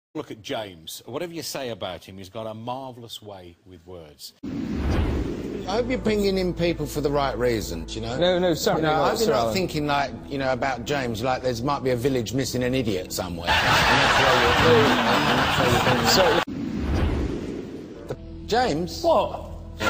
Look at James. Whatever you say about him, he's got a marvellous way with words. I hope you're bringing in people for the right reasons, you know? No, sorry. I hope you're not thinking, like, you know, about James, like there might be a village missing an idiot somewhere. And Sorry. James? What?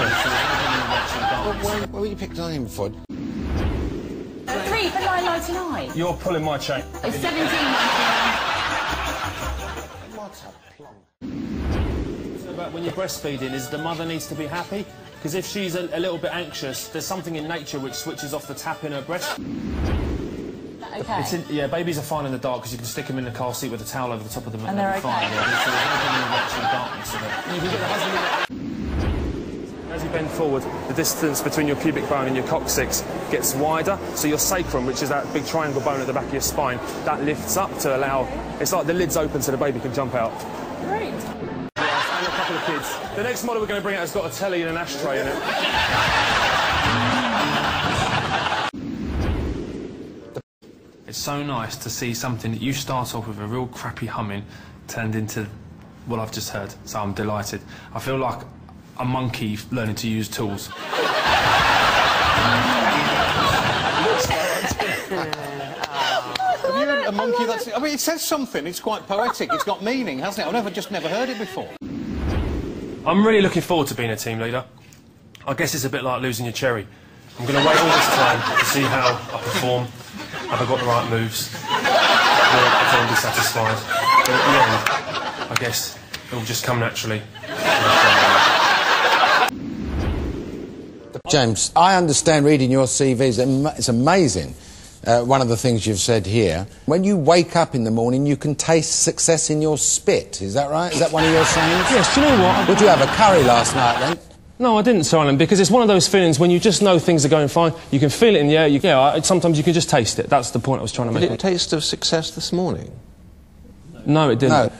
What were you picking on him for? 3 for £9.99. You're pulling my chain. It's £17.99. What a plonk. About when you're breastfeeding is the mother needs to be happy, because if she's a little bit anxious, there's something in nature which switches off the tap in her breast. Okay. Yeah, babies are fine in the dark because you can stick them in the car seat with a towel over the top of them And they're okay. fine. Yeah, so there's no problem in watching darkness in it. You can get the husband. As you bend forward, the distance between your pubic bone and your coccyx gets wider, so your sacrum, which is that big triangle bone at the back of your spine, that lifts up to allow... It's like the lid's open so the baby can jump out. Great. Yeah, and a couple of kids. The next model we're going to bring out has got a telly and an ashtray in it. It's so nice to see something that you start off with a real crappy humming turned into what I've just heard, so I'm delighted. I feel like a monkey learning to use tools. Have you heard a monkey that's... I mean, it says something. It's quite poetic. It's got meaning, hasn't it? I've just never heard it before. I'm really looking forward to being a team leader. I guess it's a bit like losing your cherry. I'm going to wait all this time to see how I perform. Have I got the right moves? Will everyone be satisfied? But at the end, I guess it'll just come naturally. James, I understand reading your CVs. It's amazing. One of the things you've said here, when you wake up in the morning, you can taste success in your spit. Is that right? Is that one of your sayings? Yes, do you know what? Did you have a curry last night, then? No, I didn't, Sir Alan, because it's one of those feelings when you just know things are going fine, you can feel it in the air, sometimes you can just taste it. That's the point I was trying to make. Did it taste of success this morning? No, it didn't. No.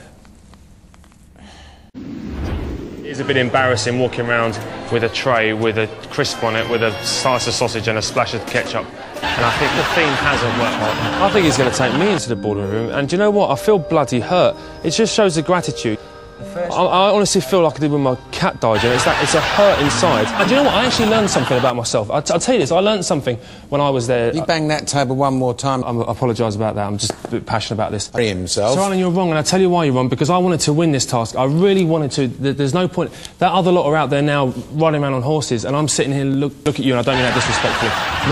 It's a bit embarrassing walking around with a tray with a crisp on it, with a slice of sausage and a splash of ketchup. And I think the theme hasn't worked well. I think he's going to take me into the boarding room, and do you know what? I feel bloody hurt. It just shows the gratitude. I honestly feel like I did when my cat died, you know, it's a hurt inside. And do you know what? I actually learned something about myself. I'll tell you this, I learned something when I was there. You bang that table one more time. I apologise about that, I'm just a bit passionate about this. Hurry himself. So, Alan, you're wrong, and I'll tell you why you're wrong, because I wanted to win this task. I really wanted to. There's no point. That other lot are out there now riding around on horses, and I'm sitting here look at you, and I don't mean that disrespectfully.